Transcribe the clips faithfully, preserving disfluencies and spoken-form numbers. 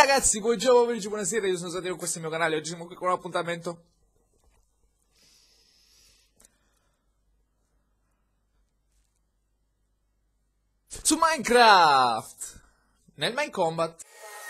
ragazzi, buongiorno, pomeriggio, buonasera, io sono Satiro, questo è il mio canale, oggi siamo qui con un appuntamento su Minecraft, nel Mine Combat.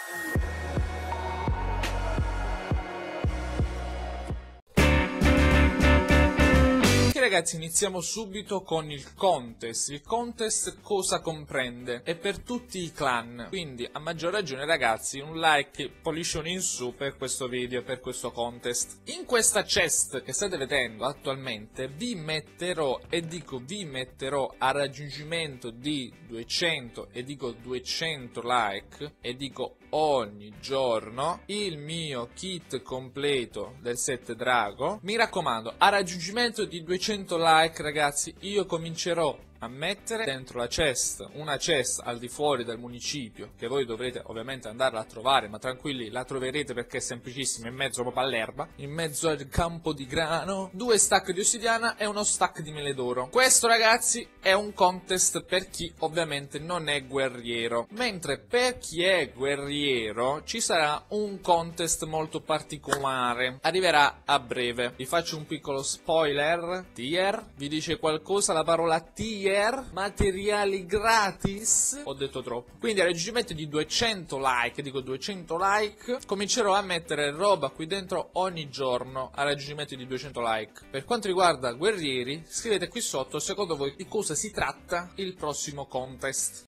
Ragazzi, iniziamo subito con il contest. Il contest cosa comprende? È per tutti i clan, quindi a maggior ragione ragazzi un like, pollicione in su per questo video, per questo contest. In questa chest che state vedendo attualmente vi metterò, e dico vi metterò a raggiungimento di duecento, e dico duecento like, e dico ogni giorno, il mio kit completo del set drago. Mi raccomando, a raggiungimento di duecento like ragazzi io comincerò a mettere dentro la chest, una chest al di fuori del municipio, che voi dovrete ovviamente andarla a trovare, ma tranquilli, la troverete perché è semplicissima, in mezzo proprio all'erba, in mezzo al campo di grano, due stack di ossidiana e uno stack di mele d'oro. Questo ragazzi è un contest per chi ovviamente non è guerriero, mentre per chi è guerriero ci sarà un contest molto particolare, arriverà a breve. Vi faccio un piccolo spoiler. Tier, vi dice qualcosa la parola tier? Materiali gratis? Ho detto troppo. Quindi a raggiungimento di duecento like, dico duecento like, comincerò a mettere roba qui dentro ogni giorno a raggiungimento di duecento like. Per quanto riguarda guerrieri, scrivete qui sotto secondo voi di cosa si tratta il prossimo contest.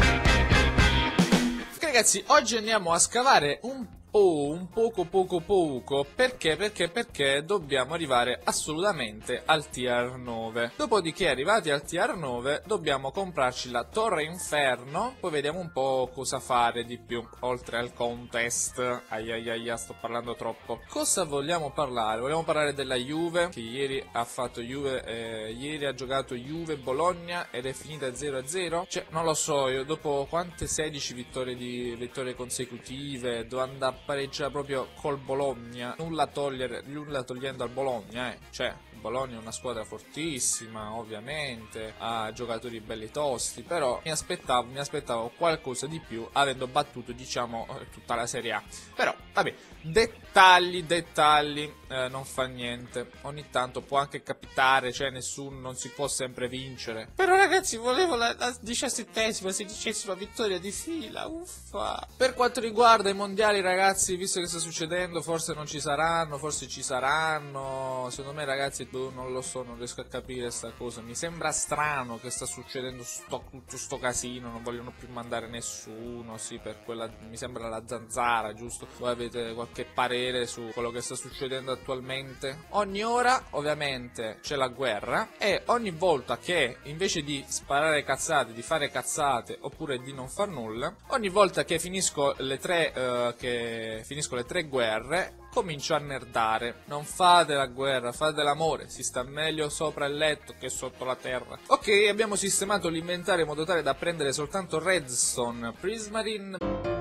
Ok ragazzi, oggi andiamo a scavare un Oh, un poco poco poco, perché perché perché dobbiamo arrivare assolutamente al tier nove. Dopodiché arrivati al tier nove dobbiamo comprarci la torre inferno, poi vediamo un po' cosa fare di più oltre al contest. Ai ai ai, sto parlando troppo. Cosa vogliamo parlare? Vogliamo parlare della Juve, che ieri ha fatto Juve, eh, ieri ha giocato Juve Bologna ed è finita zero a zero. Cioè, non lo so, io dopo quante sedici vittorie di vittorie consecutive devo andare pareggia proprio col Bologna, nulla togliere, nulla togliendo al Bologna, eh. Cioè, il Bologna è una squadra fortissima, ovviamente, ha giocatori belli tosti, però mi aspettavo, mi aspettavo qualcosa di più, avendo battuto, diciamo, tutta la Serie A. Però, vabbè, dettagli, dettagli, eh, non fa niente. Ogni tanto può anche capitare, cioè nessuno, non si può sempre vincere. Però ragazzi, volevo la, la diciassettesima, sedicesima vittoria di fila, uffa. Per quanto riguarda i mondiali ragazzi, visto che sta succedendo, forse non ci saranno, forse ci saranno. Secondo me ragazzi, non lo so, non riesco a capire sta cosa. Mi sembra strano che sta succedendo sto, tutto sto casino, non vogliono più mandare nessuno, sì, per quella, mi sembra la zanzara, giusto? Voi avete qualche parere su quello che sta succedendo attualmente? Ogni ora, ovviamente, c'è la guerra, e ogni volta che, invece di sparare cazzate, di fare cazzate, oppure di non far nulla, ogni volta che finisco le tre, uh, che finisco le tre guerre, comincio a nerdare. Non fate la guerra, fate l'amore, si sta meglio sopra il letto che sotto la terra. Ok, abbiamo sistemato l'inventario in modo tale da prendere soltanto redstone, prismarine,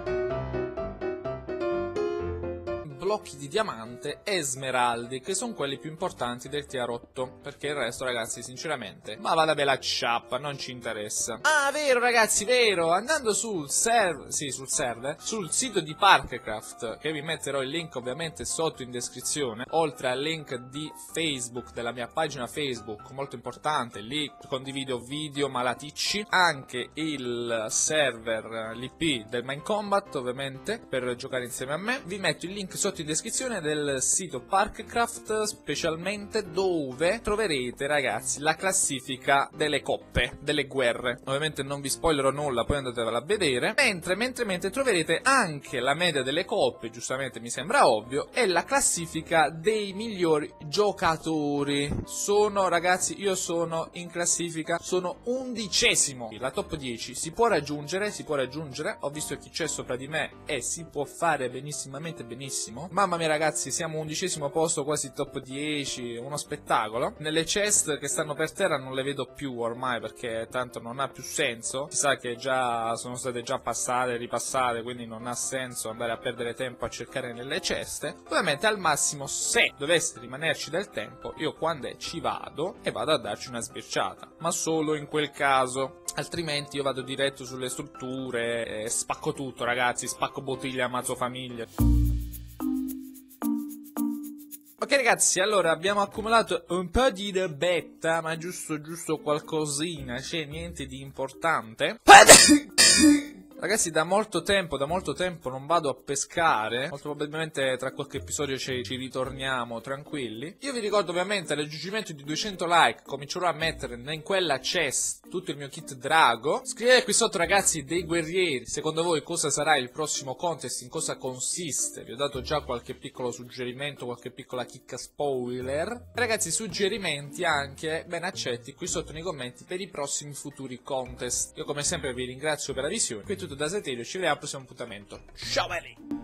blocchi di diamante e smeraldi, che sono quelli più importanti del tier otto, perché il resto ragazzi sinceramente ma vada bella ciappa, non ci interessa. Ah, vero ragazzi, vero, andando sul server, sì, sul server, sul sito di Parkcraft, che vi metterò il link ovviamente sotto in descrizione, oltre al link di Facebook, della mia pagina Facebook, molto importante, lì condivido video malaticci, anche il server, l'I P del Mine Combat ovviamente, per giocare insieme a me. Vi metto il link sotto in descrizione del sito Parkcraft, specialmente dove troverete ragazzi la classifica delle coppe, delle guerre. Ovviamente non vi spoilerò nulla, poi andatevela a vedere. Mentre, mentre, mentre troverete anche la media delle coppe, giustamente mi sembra ovvio, e la classifica dei migliori giocatori. Sono ragazzi, io sono in classifica, sono undicesimo. La top dieci si può raggiungere, si può raggiungere, ho visto chi c'è sopra di me e si può fare benissimamente benissimo. Mamma mia ragazzi, siamo undicesimo posto, quasi top dieci, uno spettacolo. Nelle chest che stanno per terra non le vedo più ormai, perché tanto non ha più senso. Si sa che già sono state già passate, ripassate, quindi non ha senso andare a perdere tempo a cercare nelle ceste. Ovviamente al massimo, se dovesse rimanerci del tempo, io quando ci vado e vado a darci una sbirciata, ma solo in quel caso. Altrimenti io vado diretto sulle strutture e spacco tutto, ragazzi, spacco bottiglie, ammazzo famiglie. Ok ragazzi, allora abbiamo accumulato un po' di robetta, ma giusto giusto qualcosina, c'è niente di importante. Ragazzi, da molto tempo, da molto tempo non vado a pescare. Molto probabilmente tra qualche episodio ci, ci ritorniamo tranquilli. Io vi ricordo ovviamente al raggiungimento di duecento like comincerò a mettere in quella chest tutto il mio kit drago. Scrivete qui sotto ragazzi dei guerrieri, secondo voi cosa sarà il prossimo contest, in cosa consiste. Vi ho dato già qualche piccolo suggerimento, qualche piccola chicca spoiler. Ragazzi, suggerimenti anche ben accetti qui sotto nei commenti per i prossimi futuri contest. Io come sempre vi ringrazio per la visione. Qui è tutto da Saterio, ci vediamo al prossimo appuntamento. Ciao belli!